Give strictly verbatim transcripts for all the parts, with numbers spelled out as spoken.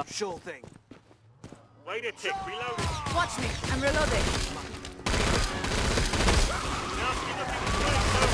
Sure thing. Wait a tick, reloading. Watch me, I'm reloading. Nasty looking scrake.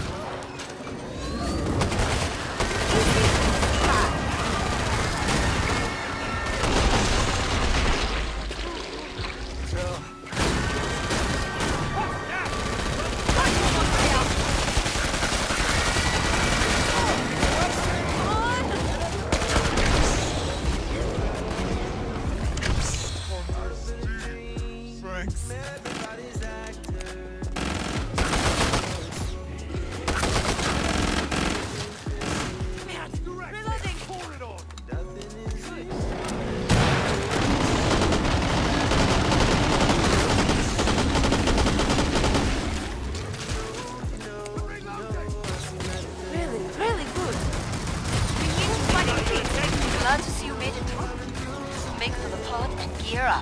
Glad to see you made it through. Make for the pod and gear up.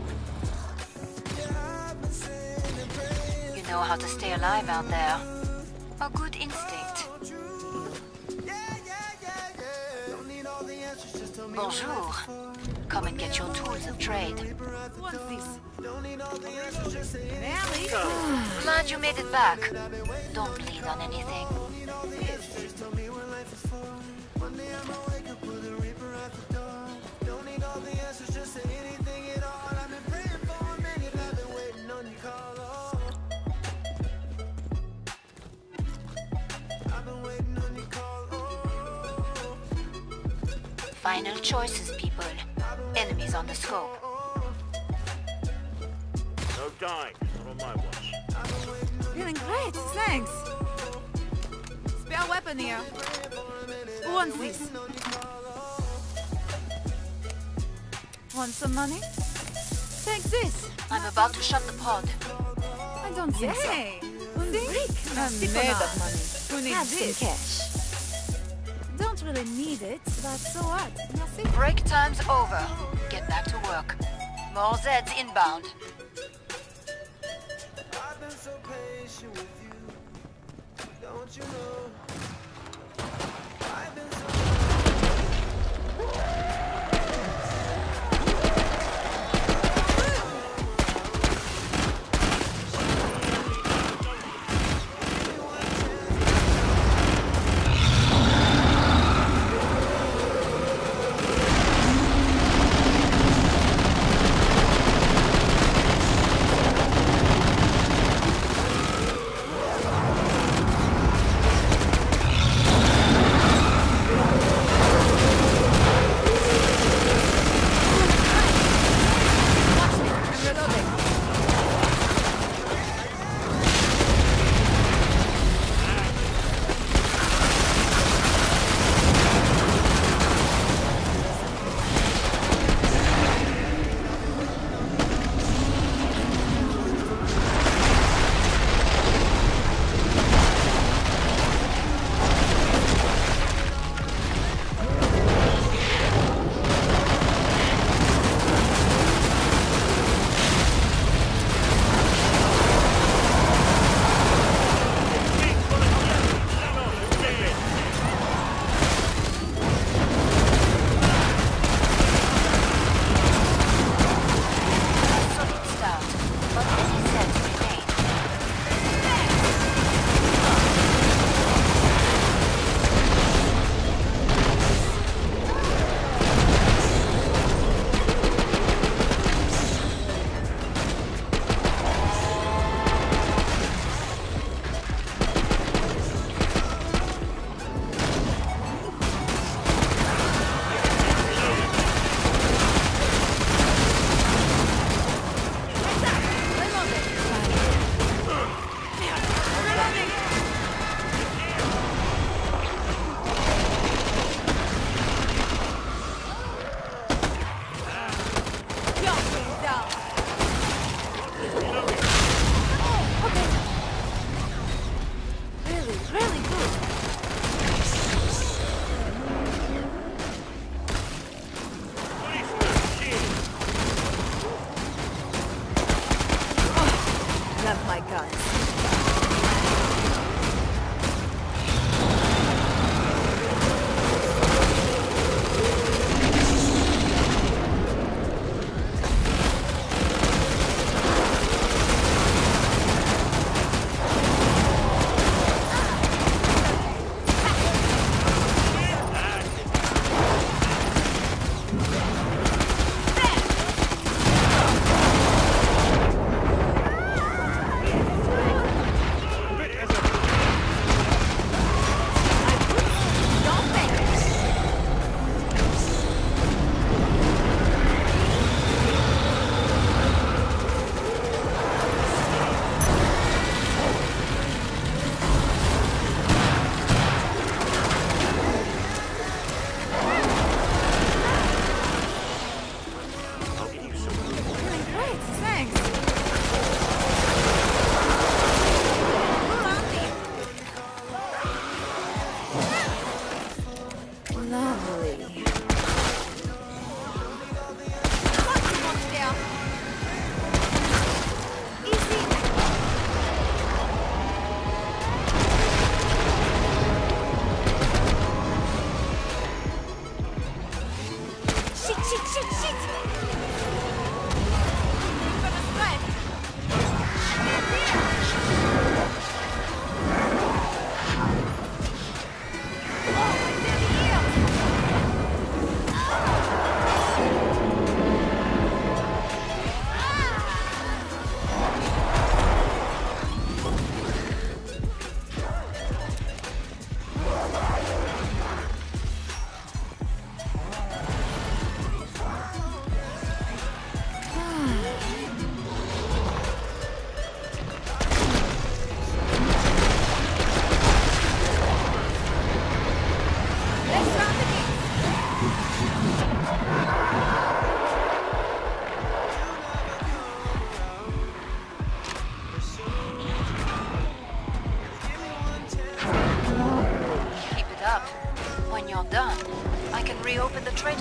You know how to stay alive out there. A good instinct. Bonjour. Come and get your tools of trade. What's this? Glad you made it back. Don't bleed on anything. Final choices, people. Enemies on the scope. No dying, not on my watch. Feeling great, thanks. Spare weapon here. Who wants this? Want some money? Take this. I'm about to shut the pod. I don't think Hey, so. See? I'm made of money. Who needs Have this? some cash. Don't really need it, but so what? Merci. Break time's over. Get back to work. More Zeds inbound. I've been so patient with you, don't you know? I've been so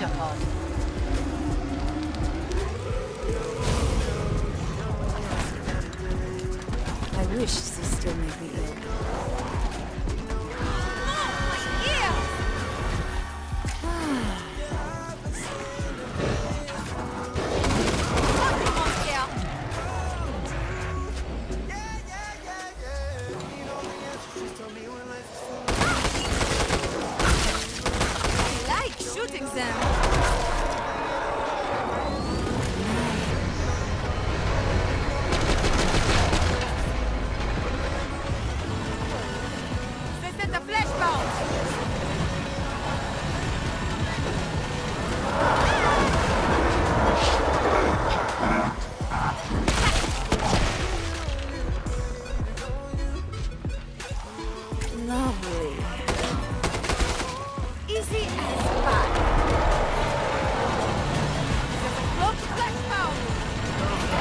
data pod. I wish this still made me ill. Shooting them. They set a flashbang. Lovely. Easy as pie. There's a close flashbang.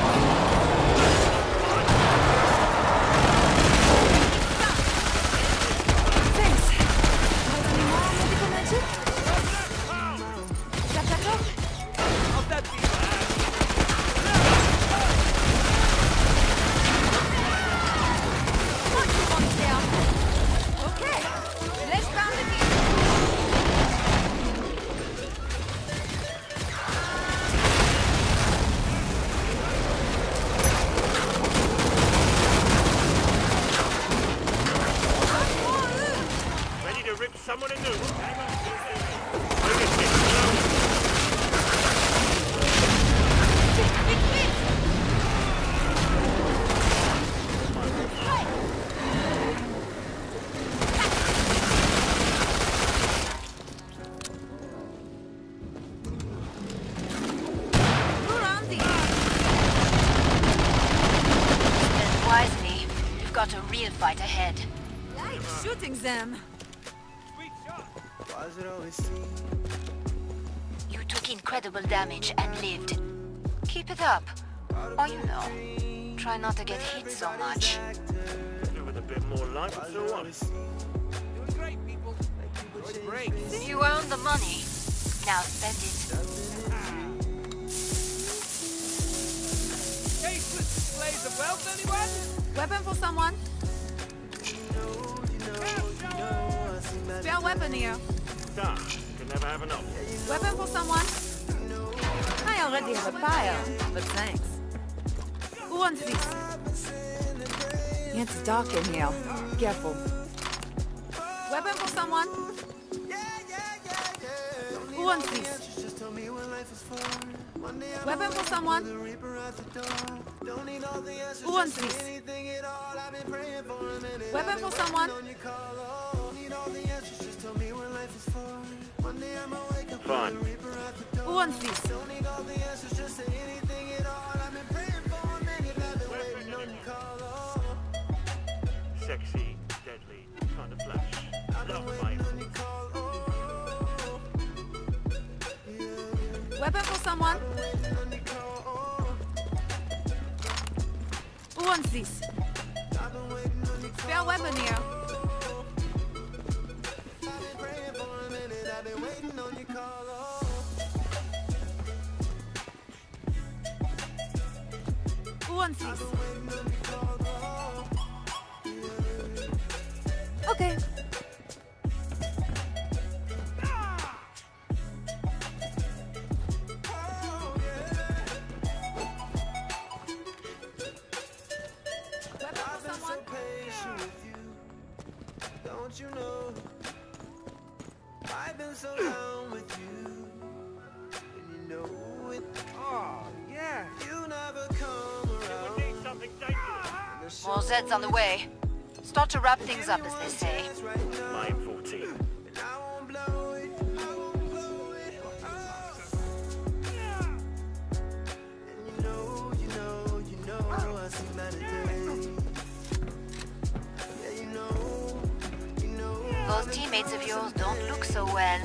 Thanks. Have any more medical magic? That better? How's that be? What you want there? Okay. Let's pound it in. Ready to rip someone a new one. Hang on. Wait a tick. Reload it. Big hit. You're on the Spend wisely. You've got a real fight ahead. like shooting them. Why does it always seem You took incredible damage and lived. Keep it up. Or you know, try not to get hit so much. With a bit more life, so what? doing great, people? Good break. You earned the money. Now spend it. Tasteless displays of wealth, anyone? Weapon for someone. Spare weapon here. Duh. Can never have enough. Weapon for someone. I already have a fire, but thanks. Who wants this? It's dark in here. Careful. Weapon for someone. Who wants this? Weapon for someone. Who wants this? Weapon for someone. Fine. Who wants this? Sexy, deadly, kind of flash. Love my Weapon for someone. Who wants this? Spare weapon here. Who wants this? Okay. Weapon for someone. Don't you know I've been so down with you, and you know it. Oh yeah. You never come around. need something dangerous. More Zeds on the way. Start to wrap things up, as they say. My M fourteen. And I won't blow it. I won't blow it. Oh. And you know, you know, you know, I see night and day. Yeah, you know, you know. Those teammates of yours don't look so well.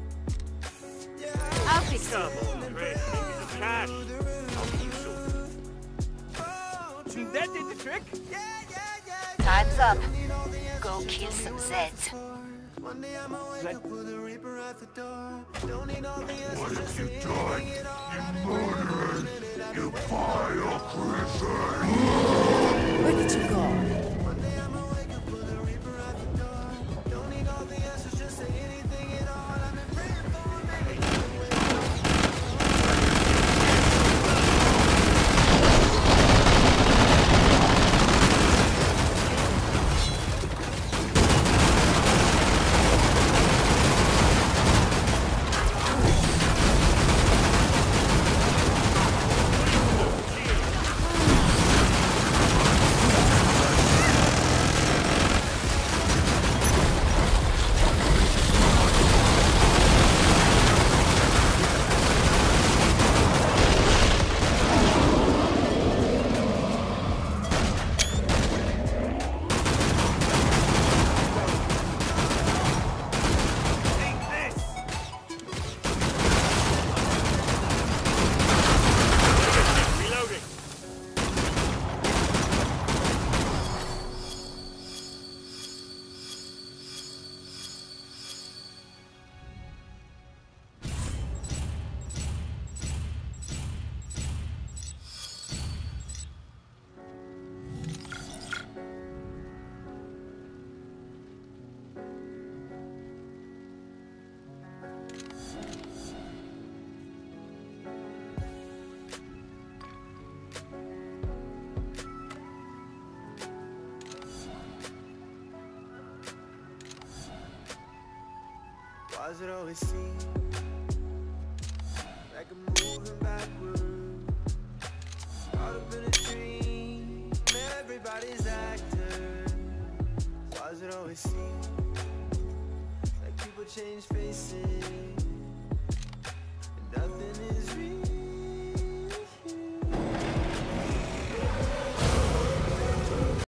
I'll fix it. Come on, Chris. Give me some cash. I'll keep sorted. Think that did the trick? Time's up. Go kill some Zeds. Monday I'ma wake up with a reaper at the door. Don't need all the answers, just say anything at all. I've been waiting for a minute, I've been waiting for a minute. Where did you go? Monday I'ma wake up with a reaper at the door. Don't need all the answers, just say anything at all. I've been praying for a minute, I've been waiting for a minute. Why does it always seem like I'm moving backward? Caught up in a dream, everybody's actor. Why does it always seem like people change